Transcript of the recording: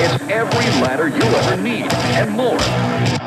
It's every ladder you'll ever need and more.